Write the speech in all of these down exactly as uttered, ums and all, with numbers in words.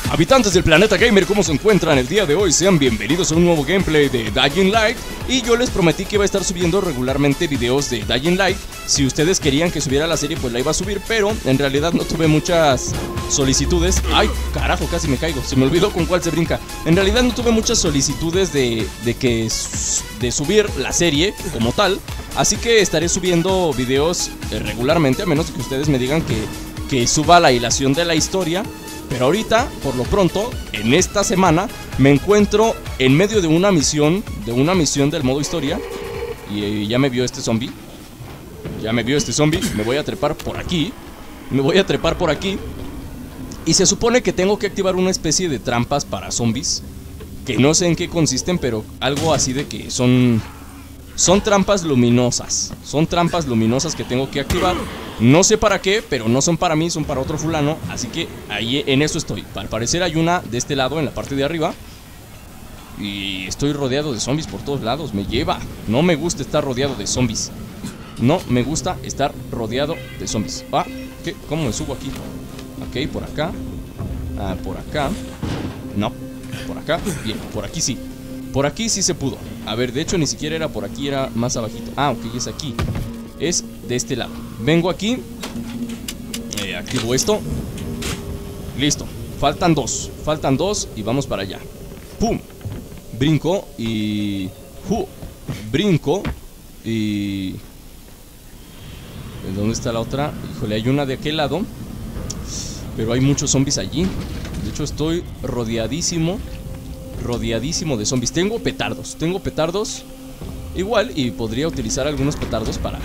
Habitantes del planeta gamer, ¿cómo se encuentran el día de hoy? Sean bienvenidos a un nuevo gameplay de Dying Light. Y yo les prometí que iba a estar subiendo regularmente videos de Dying Light. Si ustedes querían que subiera la serie, pues la iba a subir, pero en realidad no tuve muchas solicitudes. ¡Ay, carajo! Casi me caigo, se me olvidó con cuál se brinca. En realidad no tuve muchas solicitudes de, de que de subir la serie como tal. Así que estaré subiendo videos eh, regularmente, a menos que ustedes me digan que, que suba la hilación de la historia. Pero ahorita, por lo pronto, en esta semana, me encuentro en medio de una misión, de una misión del modo historia. Y eh, ya me vio este zombie. Ya me vio este zombie. Me voy a trepar por aquí. Me voy a trepar por aquí. Y se supone que tengo que activar una especie de trampas para zombies. Que no sé en qué consisten, pero algo así de que son... Son trampas luminosas. Son trampas luminosas que tengo que activar. No sé para qué, pero no son para mí, son para otro fulano. Así que ahí en eso estoy. Al parecer hay una de este lado, en la parte de arriba. Y estoy rodeado de zombies por todos lados. Me lleva. No me gusta estar rodeado de zombies. No me gusta estar rodeado de zombies. Ah, ¿qué? ¿Cómo me subo aquí? Ok, por acá. Ah, por acá. No, por acá. Bien, por aquí sí. Por aquí sí se pudo. A ver, de hecho ni siquiera era por aquí, era más abajito. Ah, ok, es aquí. Es de este lado. Vengo aquí. eh, Activo esto. Listo, faltan dos. Faltan dos y vamos para allá. Pum. Brinco y... Uh, brinco y... ¿Dónde está la otra? Híjole, hay una de aquel lado. Pero hay muchos zombies allí. De hecho estoy rodeadísimo Rodeadísimo de zombies. Tengo petardos, tengo petardos igual, y podría utilizar algunos petardos para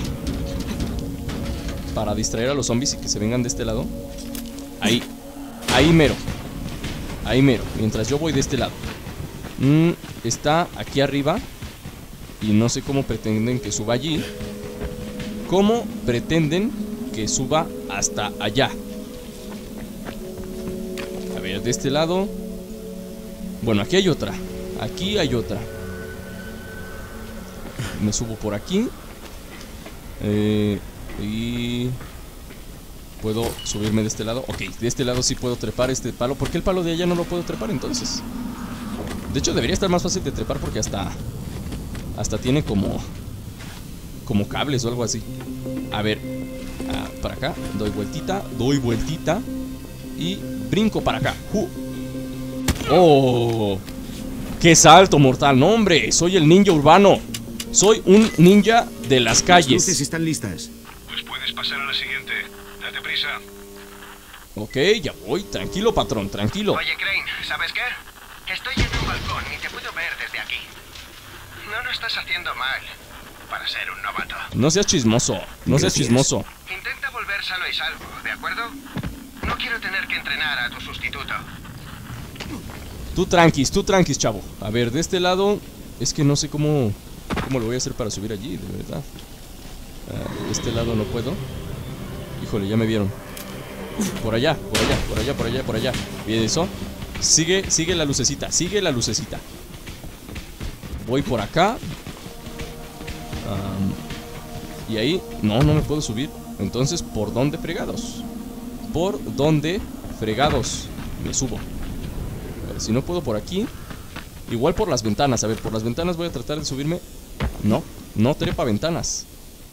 Para distraer a los zombies y que se vengan de este lado. Ahí, ahí mero. Ahí mero, mientras yo voy de este lado. mm, Está aquí arriba. Y no sé cómo pretenden que suba allí. ¿Cómo pretenden que suba hasta allá? A ver, de este lado. Bueno, aquí hay otra. Aquí hay otra. Me subo por aquí. Eh, y... ¿Puedo subirme de este lado? Ok, de este lado sí puedo trepar este palo. ¿Por qué el palo de allá no lo puedo trepar entonces? De hecho debería estar más fácil de trepar porque hasta... Hasta tiene como... Como cables o algo así. A ver, ah, para acá. Doy vueltita, doy vueltita. Y brinco para acá. uh. ¡Oh! ¡Qué salto mortal! ¡No, hombre! Soy el ninja urbano. Soy un ninja de las calles. Las luces están listas. Pues puedes pasar a la siguiente. Date prisa. Ok, ya voy. Tranquilo, patrón, tranquilo. Oye, Crane, ¿sabes qué? Estoy en un balcón y te puedo ver desde aquí. No lo estás haciendo mal para ser un novato. No seas chismoso. No seas Gracias. chismoso. Intenta volver sano y salvo, ¿de acuerdo? No quiero tener que entrenar a tu sustituto. Tú tranquis, tú tranquis, chavo. A ver, de este lado. Es que no sé cómo Cómo lo voy a hacer para subir allí, de verdad. uh, De este lado no puedo. Híjole, ya me vieron. Por allá, por allá, por allá, por allá, por allá. Bien, eso. Sigue, sigue la lucecita, sigue la lucecita. Voy por acá. um, Y ahí, no, no me puedo subir. Entonces, ¿por dónde fregados? ¿Por dónde fregados me subo? A ver, si no puedo por aquí. Igual por las ventanas. A ver, por las ventanas voy a tratar de subirme. No, no trepa ventanas.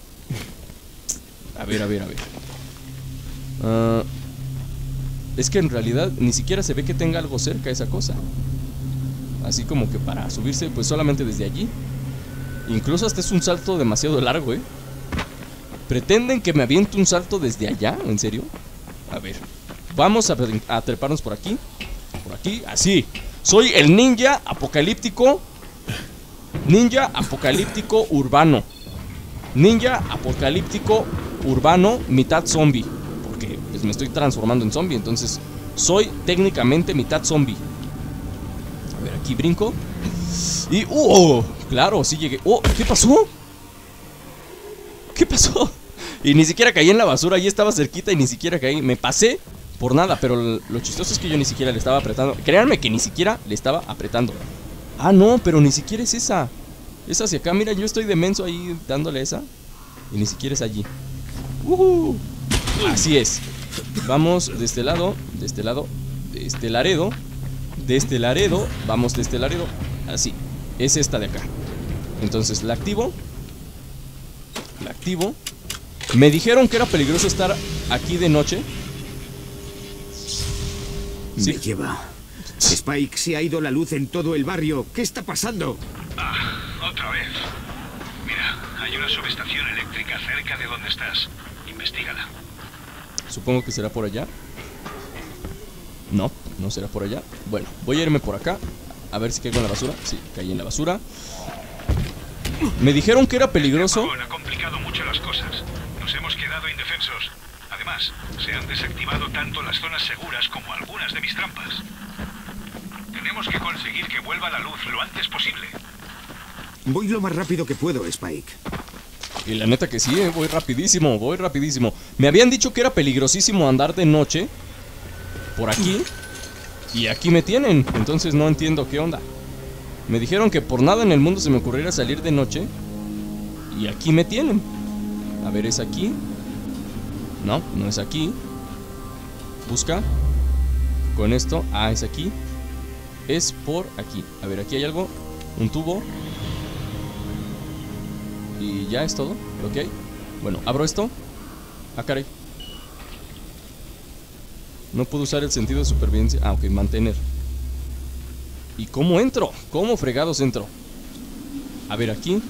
A ver, a ver, a ver. uh, Es que en realidad ni siquiera se ve que tenga algo cerca esa cosa. Así como que para subirse pues solamente desde allí. Incluso hasta es un salto demasiado largo, eh. ¿Pretenden que me aviente un salto desde allá? ¿En serio? A ver, vamos a, a treparnos por aquí. Por aquí, así. Soy el ninja apocalíptico. Ninja apocalíptico urbano. Ninja apocalíptico urbano mitad zombie. Porque pues, me estoy transformando en zombie. Entonces soy técnicamente mitad zombie. A ver, aquí brinco. Y... ¡oh! Claro, sí llegué. ¡Oh! ¿Qué pasó? ¿Qué pasó? Y ni siquiera caí en la basura. Ahí estaba cerquita y ni siquiera caí. Me pasé por nada, pero lo chistoso es que yo ni siquiera le estaba apretando. Créanme que ni siquiera le estaba apretando. Ah, no, pero ni siquiera es esa. Es hacia acá, mira, yo estoy de menso ahí dándole esa. Y ni siquiera es allí. uh-huh. Así es. Vamos de este lado, de este lado, de de este Laredo. De este Laredo, vamos de este Laredo. Así, es esta de acá. Entonces la activo. La activo. Me dijeron que era peligroso estar aquí de noche. Sí. Me lleva. Spike, se ha ido la luz en todo el barrio. ¿Qué está pasando? Ah, otra vez. Mira, hay una subestación eléctrica cerca de donde estás. Investígala. Supongo que será por allá. No, no será por allá. Bueno, voy a irme por acá. A ver si caigo en la basura. Sí, caí en la basura. Me dijeron que era peligroso. Ha complicado mucho las cosas. Nos hemos quedado indefensos. Además, se han desactivado tanto las zonas seguras como algunas de mis trampas. Tenemos que conseguir que vuelva la luz lo antes posible. Voy lo más rápido que puedo, Spike. Y la neta que sí, eh, voy rapidísimo, voy rapidísimo. Me habían dicho que era peligrosísimo andar de noche por aquí. Y aquí me tienen, entonces no entiendo qué onda. Me dijeron que por nada en el mundo se me ocurriera salir de noche. Y aquí me tienen. A ver, ¿es aquí? No, no es aquí. Busca. Con esto, ah, es aquí. Es por aquí. A ver, aquí hay algo. Un tubo. Y ya es todo lo que hay. Bueno, abro esto. Ah, caray. No puedo usar el sentido de supervivencia. Ah, ok, mantener. ¿Y cómo entro? ¿Cómo fregados entro? A ver, aquí.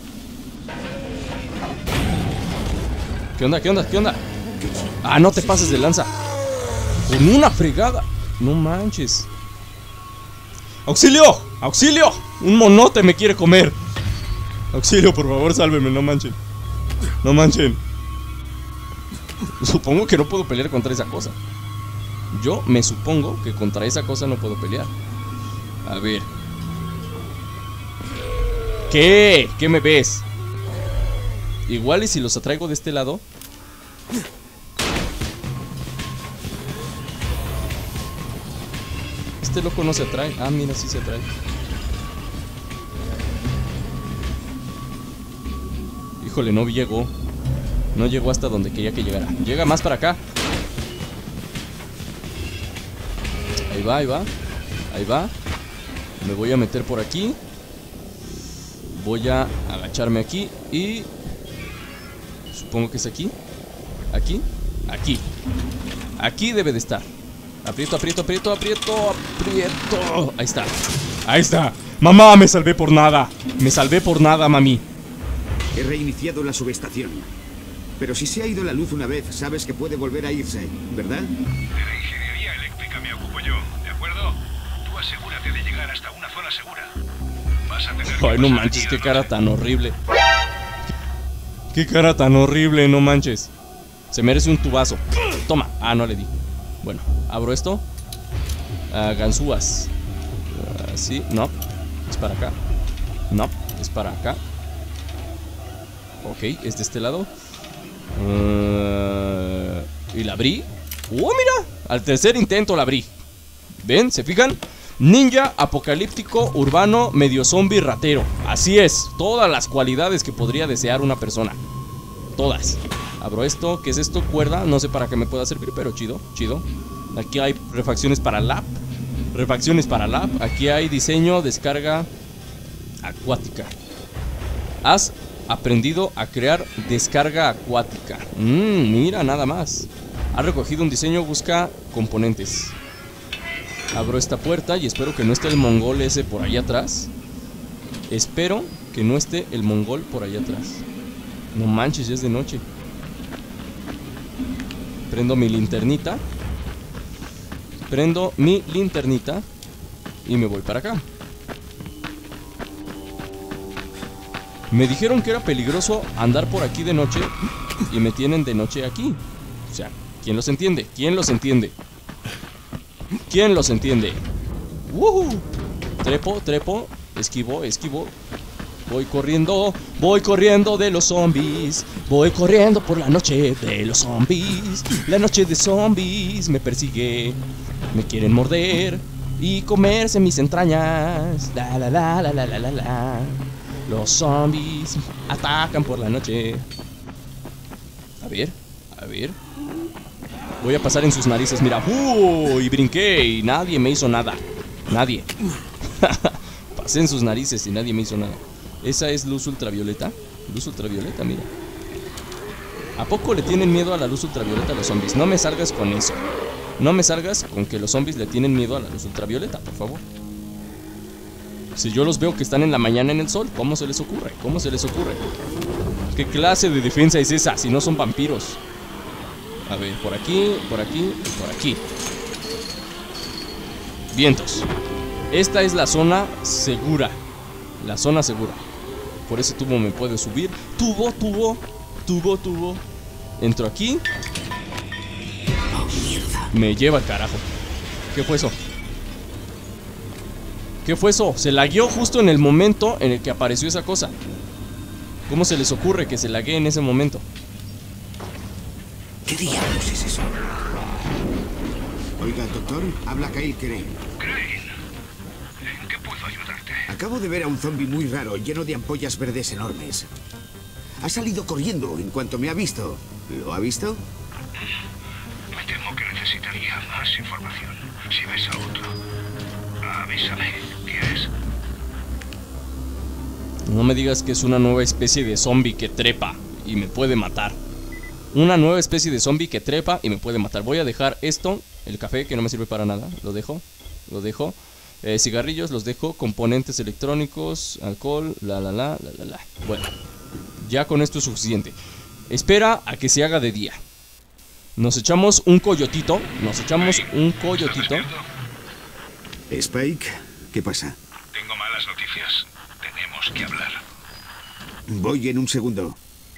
¿Qué onda? ¿Qué onda? ¿Qué onda? Ah, no te pases de lanza. Con una fregada. No manches. ¡Auxilio! ¡Auxilio! Un monote me quiere comer. Auxilio, por favor, sálveme, no manchen. No manchen. Supongo que no puedo pelear contra esa cosa. Yo me supongo que contra esa cosa no puedo pelear. A ver. ¿Qué? ¿Qué me ves? Igual y si los atraigo de este lado. Este loco no se atrae. Ah, mira, sí se atrae. Híjole, no llegó. No llegó hasta donde quería que llegara. Llega más para acá. Ahí va, ahí va. Ahí va. Me voy a meter por aquí. Voy a agacharme aquí. Y... supongo que es aquí. Aquí. Aquí. Aquí debe de estar. Aprieto, aprieto, aprieto, aprieto, aprieto. Ahí está. Ahí está. Mamá, me salvé por nada. Me salvé por nada, mami. He reiniciado la subestación. Pero si se ha ido la luz una vez, sabes que puede volver a irse, ¿verdad? De la ingeniería eléctrica me ocupo yo, ¿de acuerdo? Tú asegúrate de llegar hasta una zona segura. Vas a tener que Ay, no manches, qué cara tan horrible. Qué cara tan horrible, no manches. Se merece un tubazo. Toma. Ah, no le di. Bueno, abro esto. uh, Ganzúas. uh, Sí, no. Es para acá. No, es para acá. Ok, es de este lado. uh, Y la abrí. ¡Oh, mira! Al tercer intento la abrí. ¿Ven? ¿Se fijan? Ninja, apocalíptico, urbano, medio zombie, ratero. Así es, todas las cualidades que podría desear una persona. Todas. Abro esto, ¿qué es esto? Cuerda, no sé para qué me pueda servir, pero chido, chido. Aquí hay refacciones para lab. Refacciones para lab. Aquí hay diseño, descarga acuática. Has aprendido a crear descarga acuática. Mmm, mira, nada más. Ha recogido un diseño, busca componentes. Abro esta puerta y espero que no esté el mongol ese por allá atrás. Espero que no esté el mongol por allá atrás. No manches, ya es de noche. Prendo mi linternita. Prendo mi linternita y me voy para acá. Me dijeron que era peligroso andar por aquí de noche y me tienen de noche aquí. O sea, ¿quién los entiende? ¿Quién los entiende? ¿Quién los entiende? ¡Woohoo! Trepo, trepo, esquivo, esquivo. Voy corriendo, voy corriendo de los zombies. Voy corriendo por la noche de los zombies. La noche de zombies me persigue. Me quieren morder y comerse mis entrañas. La la la la la la la la. Los zombies atacan por la noche. A ver, a ver. Voy a pasar en sus narices, mira. ¡Uh! Y brinqué y nadie me hizo nada. Nadie. Pasé en sus narices y nadie me hizo nada. Esa es luz ultravioleta. Luz ultravioleta, mira. ¿A poco le tienen miedo a la luz ultravioleta a los zombies? No me salgas con eso. No me salgas con que los zombies le tienen miedo a la luz ultravioleta, por favor. Si yo los veo que están en la mañana en el sol, ¿cómo se les ocurre? ¿Cómo se les ocurre? ¿Qué clase de defensa es esa si no son vampiros? A ver, por aquí, por aquí, por aquí. Vientos. Esta es la zona segura. La zona segura. Por ese tubo me puedo subir. Tubo, tubo, tubo, tubo. Entro aquí. Me lleva al carajo. ¿Qué fue eso? ¿Qué fue eso? Se lagueó justo en el momento en el que apareció esa cosa. ¿Cómo se les ocurre que se laguee en ese momento? ¿Qué diablos es eso? Oiga, doctor, habla Kyle Crane. Crane, ¿en qué puedo ayudarte? Acabo de ver a un zombie muy raro, lleno de ampollas verdes enormes. Ha salido corriendo en cuanto me ha visto. ¿Lo ha visto? Me temo que necesitaría más información. Si ves a otro, avísame. ¿Quieres? No me digas que es una nueva especie de zombie que trepa y me puede matar. Una nueva especie de zombie que trepa y me puede matar. Voy a dejar esto, el café, que no me sirve para nada. Lo dejo, lo dejo. eh, Cigarrillos los dejo, componentes electrónicos, alcohol, la la la, la la la. Bueno, ya con esto es suficiente. Espera a que se haga de día. Nos echamos un coyotito. Nos echamos un coyotito. Spike, ¿qué pasa? Tengo malas noticias. Tenemos que hablar. Voy en un segundo.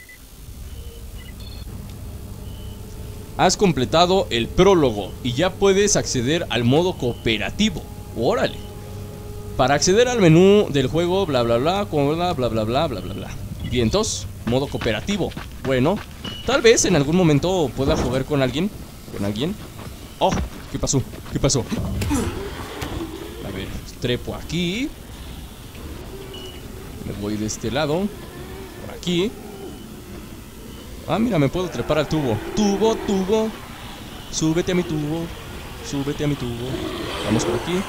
Has completado el prólogo y ya puedes acceder al modo cooperativo. ¡Órale! Para acceder al menú del juego, bla bla bla, bla bla bla bla bla bla bla. Vientos, modo cooperativo. Bueno, tal vez en algún momento pueda jugar con alguien. ¿Con alguien? ¡Oh! ¿Qué pasó? ¿Qué pasó? A ver, trepo aquí. Me voy de este lado. Por aquí. Ah, mira, me puedo trepar al tubo. Tubo, tubo. Súbete a mi tubo. Súbete a mi tubo. Vamos por aquí.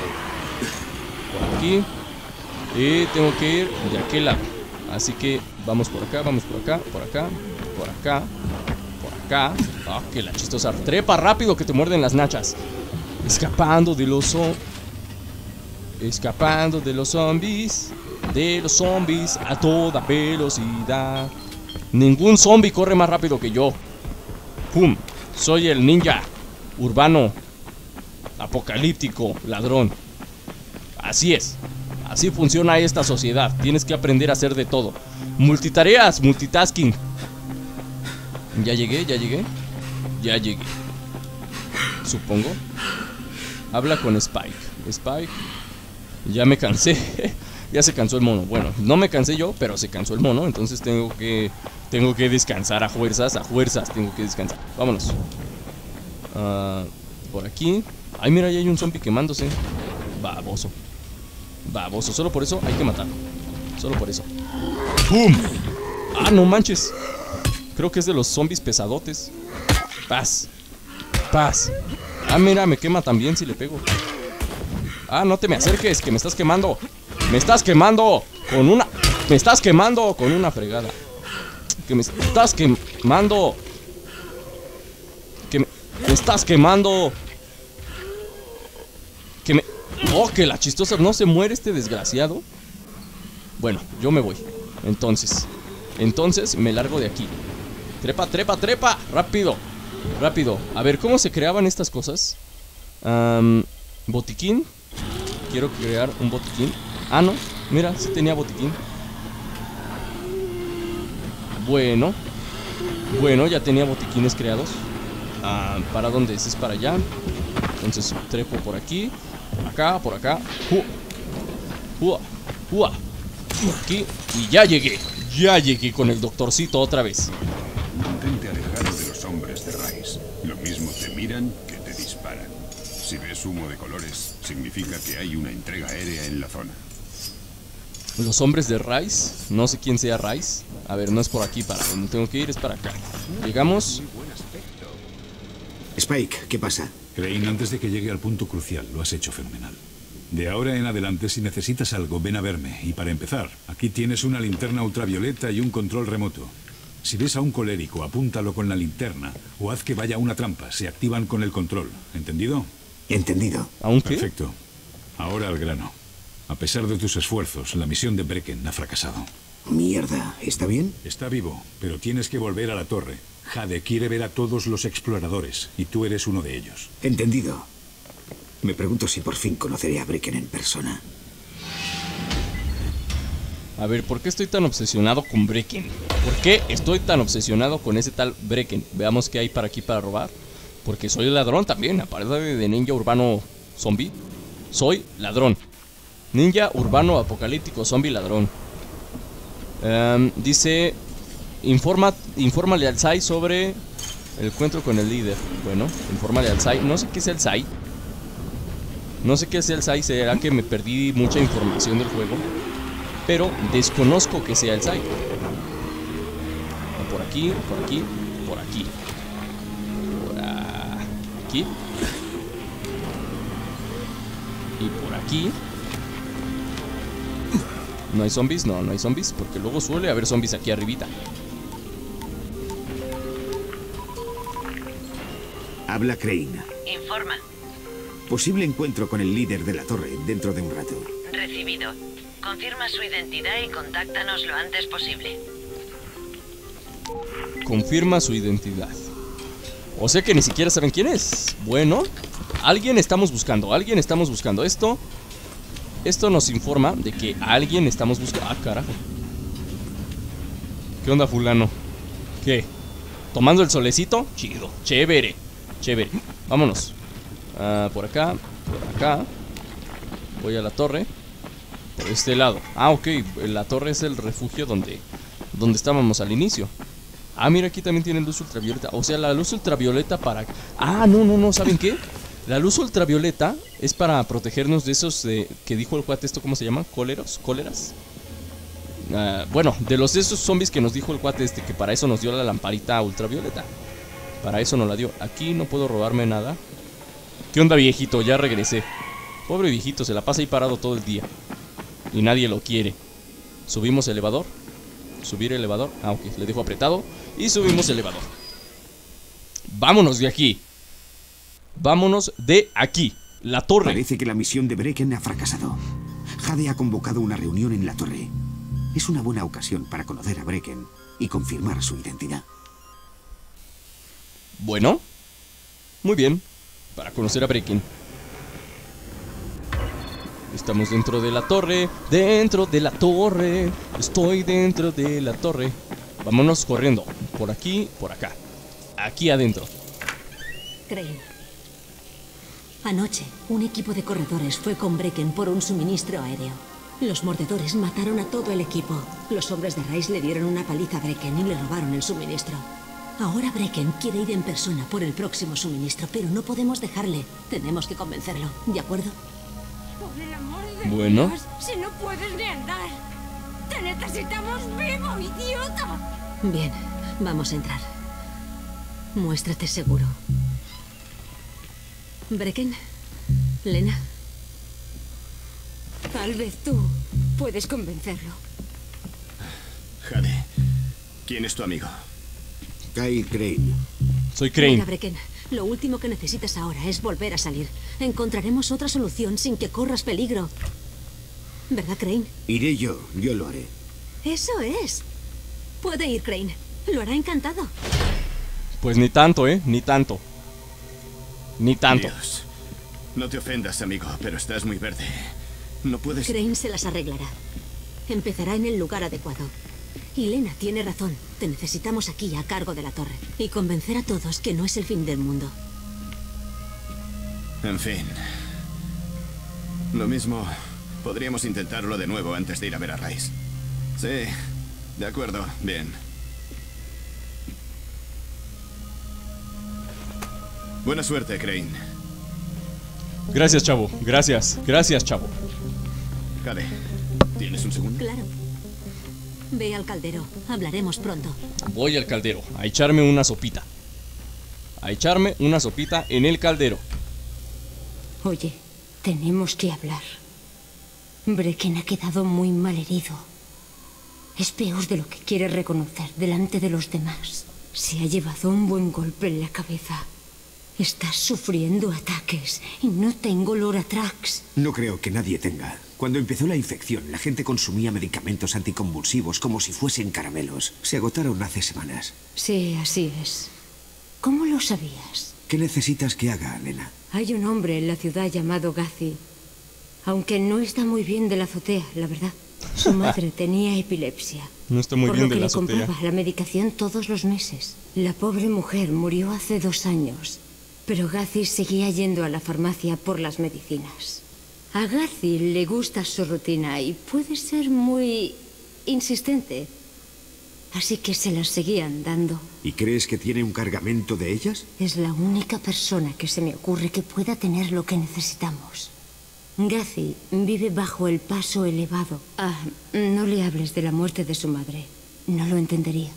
Por aquí. Y tengo que ir de aquel lado. Así que vamos por acá, vamos por acá, por acá, por acá, por acá. Ah, que la chistosa. Trepa rápido que te muerden las nachas. Escapando de los zombies. Escapando de los zombies. De los zombies a toda velocidad. Ningún zombie corre más rápido que yo. ¡Pum! Soy el ninja urbano apocalíptico ladrón. Así es. Así funciona esta sociedad. Tienes que aprender a hacer de todo. Multitareas, multitasking. Ya llegué, ya llegué. Ya llegué. Supongo. Habla con Spike. Spike. Ya me cansé. Ya se cansó el mono. Bueno, no me cansé yo, pero se cansó el mono. Entonces tengo que Tengo que descansar a fuerzas, a fuerzas tengo que descansar. Vámonos. uh, Por aquí. Ay, mira, ya hay un zombie quemándose. Baboso. Baboso, solo por eso hay que matarlo. Solo por eso. ¡Pum! Ah, no manches. Creo que es de los zombies pesadotes. Paz. Paz. Ah, mira, me quema también si le pego. Ah, no te me acerques, que me estás quemando. Me estás quemando con una... Me estás quemando con una fregada. Que me estás quemando. Que me, me estás quemando. Que me... Oh, que la chistosa. ¿No se muere este desgraciado? Bueno, yo me voy. Entonces Entonces me largo de aquí. Trepa, trepa, trepa. Rápido. Rápido. A ver, ¿cómo se creaban estas cosas? Um, botiquín. Quiero crear un botiquín. Ah, no, mira, sí tenía botiquín. Bueno. Bueno, ya tenía botiquines creados. ah, ¿Para dónde es? Es para allá. Entonces trepo por aquí. Por acá, por acá. Ua, ua, ua. Por aquí. Y ya llegué. Ya llegué con el doctorcito otra vez. Mantente alejado de los hombres de Rice. Lo mismo te miran que te disparan. Si ves humo de colores, significa que hay una entrega aérea en la zona. Los hombres de Rice. No sé quién sea Rice. A ver, no es por aquí, para donde tengo que ir, es para acá. Llegamos. Spike, ¿qué pasa? Crane, antes de que llegue al punto crucial, lo has hecho fenomenal. De ahora en adelante, si necesitas algo, ven a verme. Y para empezar, aquí tienes una linterna ultravioleta y un control remoto. Si ves a un colérico, apúntalo con la linterna o haz que vaya a una trampa. Se activan con el control. ¿Entendido? Entendido. ¿Aún qué? Perfecto. Ahora al grano. A pesar de tus esfuerzos, la misión de Brecken ha fracasado. Mierda, ¿está bien? Está vivo, pero tienes que volver a la torre. Jade quiere ver a todos los exploradores, y tú eres uno de ellos. Entendido. Me pregunto si por fin conoceré a Brecken en persona. A ver, ¿por qué estoy tan obsesionado con Brecken? ¿Por qué estoy tan obsesionado con ese tal Brecken? Veamos qué hay para aquí para robar. Porque soy ladrón también, aparte de ninja urbano zombie. Soy ladrón. Ninja urbano apocalíptico zombie ladrón. Um, dice... Informa, infórmale al Sai sobre el encuentro con el líder. Bueno, infórmale al Sai. No sé qué es el Sai. No sé qué es el Sai. Será que me perdí mucha información del juego, pero desconozco que sea el Sai. Por aquí, por aquí, por aquí. Por aquí. Y por aquí. ¿No hay zombies? No, no hay zombies, porque luego suele haber zombies aquí arribita. Habla Crane. Informa. Posible encuentro con el líder de la torre dentro de un rato. Recibido. Confirma su identidad y contáctanos lo antes posible. Confirma su identidad. O sea que ni siquiera saben quién es. Bueno, alguien estamos buscando. Alguien estamos buscando. Esto Esto nos informa de que alguien estamos buscando. Ah, carajo. ¿Qué onda, fulano? ¿Qué? ¿Tomando el solecito? Chido, chévere. Chévere, vámonos. uh, Por acá, por acá. Voy a la torre. Por este lado. Ah, ok, la torre es el refugio donde Donde estábamos al inicio. Ah, mira, aquí también tienen luz ultravioleta. O sea, la luz ultravioleta para... Ah, no, no, no, ¿saben qué? La luz ultravioleta es para protegernos de esos eh, que dijo el cuate, esto, ¿cómo se llama? ¿Cóleros? ¿Cóleras? Uh, bueno, de los de esos zombies que nos dijo el cuate este, que para eso nos dio la lamparita ultravioleta. Para eso nos la dio. Aquí no puedo robarme nada. ¿Qué onda, viejito? Ya regresé. Pobre viejito, se la pasa ahí parado todo el día y nadie lo quiere. Subimos elevador. Subir elevador. Ah, ok, le dejo apretado. Y subimos elevador. Vámonos de aquí. Vámonos de aquí. La torre. Parece que la misión de Brecken ha fracasado. Jade ha convocado una reunión en la torre. Es una buena ocasión para conocer a Brecken y confirmar su identidad. Bueno, muy bien. Para conocer a Brecken. Estamos dentro de la torre. Dentro de la torre. Estoy dentro de la torre. Vámonos corriendo. Por aquí, por acá. Aquí adentro. Crane. Anoche, un equipo de corredores fue con Brecken por un suministro aéreo. Los mordedores mataron a todo el equipo. Los hombres de Rice le dieron una paliza a Brecken y le robaron el suministro. Ahora Brecken quiere ir en persona por el próximo suministro, pero no podemos dejarle. Tenemos que convencerlo, ¿de acuerdo? Por el amor de Bueno. Dios, si no puedes ni andar. Te necesitamos vivo, idiota. Bien, vamos a entrar. Muéstrate seguro. Brecken, Lena. Tal vez tú puedes convencerlo. Jade, ¿quién es tu amigo? Kyle Crane. Soy Crane. Mira, Brecken, lo último que necesitas ahora es volver a salir. Encontraremos otra solución sin que corras peligro. ¿Verdad, Crane? Iré yo, yo lo haré. Eso es. Puede ir, Crane. Lo hará encantado. Pues ni tanto, eh, ni tanto. Ni tanto. Dios, no te ofendas, amigo, pero estás muy verde. No puedes... Crane se las arreglará. Empezará en el lugar adecuado. Y Lena tiene razón. Te necesitamos aquí, a cargo de la torre. Y convencer a todos que no es el fin del mundo. En fin. Lo mismo... Podríamos intentarlo de nuevo antes de ir a ver a Rice. Sí, de acuerdo, bien. Buena suerte, Crane. Gracias, chavo. Gracias. Gracias, chavo. Jade, ¿tienes un segundo? Claro. Ve al caldero. Hablaremos pronto. Voy al caldero a echarme una sopita. a echarme una sopita en el caldero. Oye, tenemos que hablar. Brecken ha quedado muy mal herido. Es peor de lo que quiere reconocer delante de los demás. Se ha llevado un buen golpe en la cabeza. Estás sufriendo ataques y no tengo Loratrax. No creo que nadie tenga. Cuando empezó la infección, la gente consumía medicamentos anticonvulsivos como si fuesen caramelos. Se agotaron hace semanas. Sí, así es. ¿Cómo lo sabías? ¿Qué necesitas que haga, nena? Hay un hombre en la ciudad llamado Gazi. Aunque no está muy bien de la azotea, la verdad. Su madre tenía epilepsia. No está muy por bien lo de que la le azotea. compraba la medicación todos los meses. La pobre mujer murió hace dos años. Pero Gazi seguía yendo a la farmacia por las medicinas. A Gazi le gusta su rutina y puede ser muy insistente. Así que se las seguían dando. ¿Y crees que tiene un cargamento de ellas? Es la única persona que se me ocurre que pueda tener lo que necesitamos. Gazi vive bajo el paso elevado. Ah, no le hables de la muerte de su madre. No lo entendería.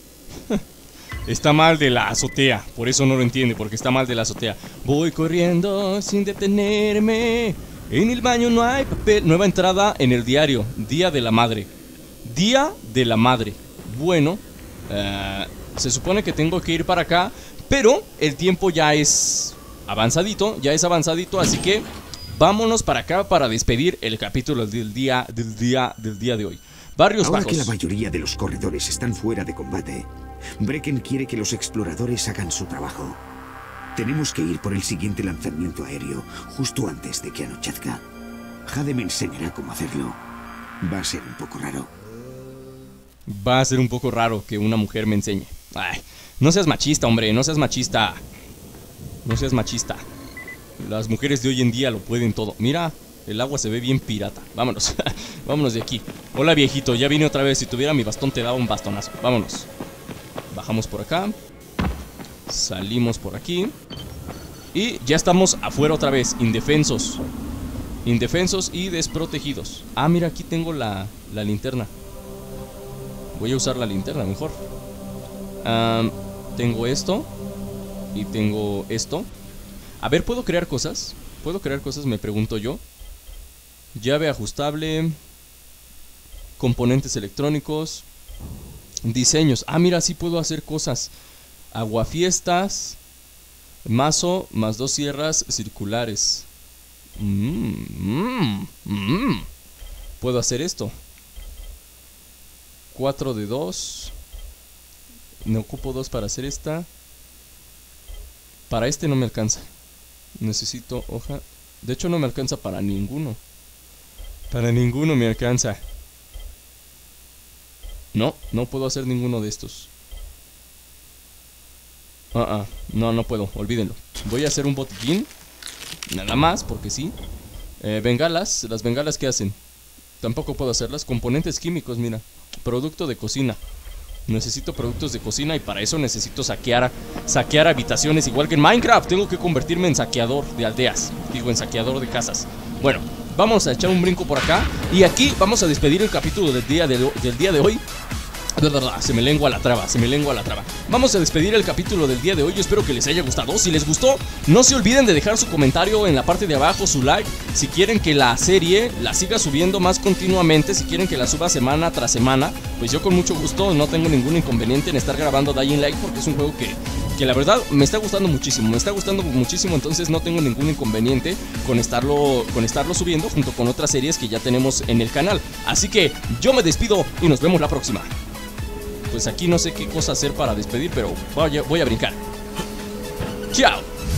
Está mal de la azotea, por eso no lo entiende, porque está mal de la azotea. Voy corriendo sin detenerme. En el baño no hay papel. Nueva entrada en el diario. Día de la madre. Día de la madre. Bueno, uh, se supone que tengo que ir para acá, pero el tiempo ya es avanzadito, ya es avanzadito, así que vámonos para acá para despedir el capítulo del día del día del día de hoy. Barrios Ahora Bajos. que la mayoría de los corredores están fuera de combate, Brecken quiere que los exploradores hagan su trabajo. Tenemos que ir por el siguiente lanzamiento aéreo, justo antes de que anochezca. Jade me enseñará cómo hacerlo. Va a ser un poco raro. Va a ser un poco raro que una mujer me enseñe. Ay, no seas machista, hombre, no seas machista. No seas machista. Las mujeres de hoy en día lo pueden todo. Mira, el agua se ve bien pirata. Vámonos, vámonos de aquí. Hola viejito, ya vine otra vez. Si tuviera mi bastón te daba un bastonazo. Vámonos. Bajamos por acá. Salimos por aquí. Y ya estamos afuera otra vez, indefensos. Indefensos y desprotegidos. Ah, mira, aquí tengo la, la linterna. Voy a usar la linterna mejor. um, Tengo esto. Y tengo esto. A ver, ¿puedo crear cosas? ¿Puedo crear cosas? Me pregunto yo. Llave ajustable. Componentes electrónicos. Diseños. Ah, mira, sí puedo hacer cosas. Aguafiestas. Mazo más dos sierras circulares. Mm, mm, mm. Puedo hacer esto. cuatro de dos. No ocupo dos para hacer esta. Para este no me alcanza. Necesito hoja. De hecho no me alcanza para ninguno. Para ninguno me alcanza. No, no puedo hacer ninguno de estos. Ah, uh -uh. No, no puedo, olvídenlo. Voy a hacer un botiquín. Nada más, porque sí. eh, Bengalas, las bengalas ¿qué hacen? Tampoco puedo hacerlas. Componentes químicos, mira. Producto de cocina. Necesito productos de cocina y para eso necesito saquear Saquear habitaciones, igual que en Minecraft. Tengo que convertirme en saqueador de aldeas. Digo, en saqueador de casas. Bueno, vamos a echar un brinco por acá. Y aquí vamos a despedir el capítulo del día de, del día de hoy. Se me lengua la traba, se me lengua la traba. Vamos a despedir el capítulo del día de hoy. Yo espero que les haya gustado. Si les gustó, no se olviden de dejar su comentario en la parte de abajo, su like. Si quieren que la serie la siga subiendo más continuamente, si quieren que la suba semana tras semana, pues yo con mucho gusto no tengo ningún inconveniente en estar grabando Dying Light, porque es un juego que, que la verdad me está gustando muchísimo. Me está gustando muchísimo, entonces no tengo ningún inconveniente con estarlo, con estarlo subiendo junto con otras series que ya tenemos en el canal. Así que yo me despido y nos vemos la próxima. Pues aquí no sé qué cosa hacer para despedir, pero voy a, voy a brincar. ¡Chao!